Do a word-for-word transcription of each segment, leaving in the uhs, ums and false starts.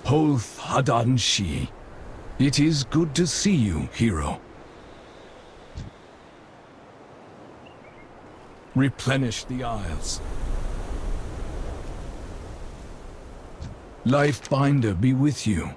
Holth Hadan Shi. It is good to see you, hero. Replenish the isles. Lifebinder be with you.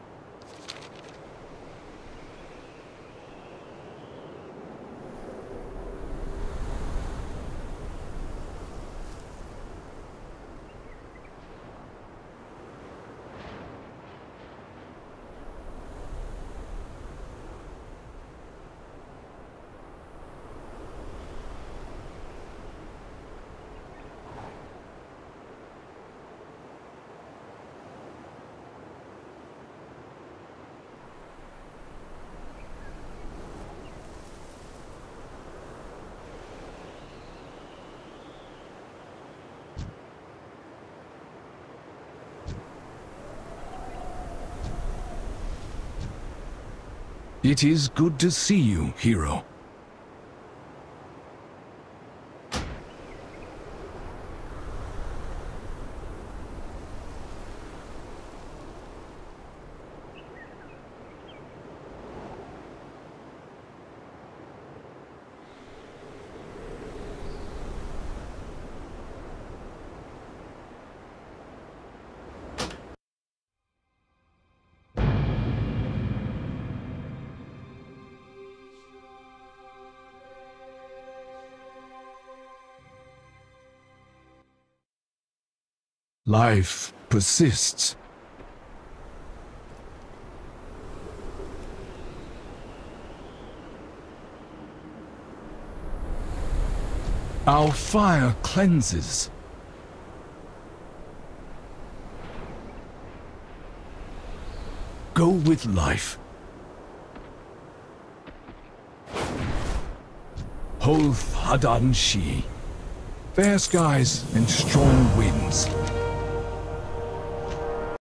It is good to see you, hero. Life persists. Our fire cleanses. Go with life. Holth Hadan Shi. Fair skies and strong winds.